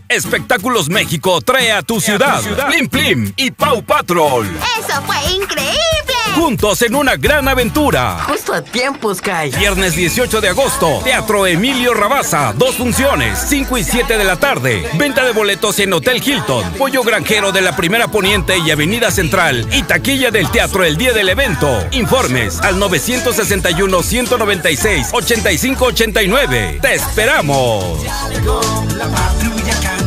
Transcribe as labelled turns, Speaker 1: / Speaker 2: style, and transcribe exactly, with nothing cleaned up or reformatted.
Speaker 1: Espectáculos México trae a tu ciudad, Plim Plim y Paw Patrol.
Speaker 2: ¡Eso fue increíble!
Speaker 1: Juntos en una gran aventura.
Speaker 3: Justo a tiempo, Sky.
Speaker 1: Viernes dieciocho de agosto, Teatro Emilio Rabasa. Dos funciones, cinco y siete de la tarde. Venta de boletos en Hotel Hilton, Pollo Granjero de la Primera Poniente y Avenida Central. Y taquilla del teatro el día del evento. Informes al nueve seis uno, uno nueve seis, ocho cinco ocho nueve. ¡Te esperamos!
Speaker 4: Ya llegó la patrulla.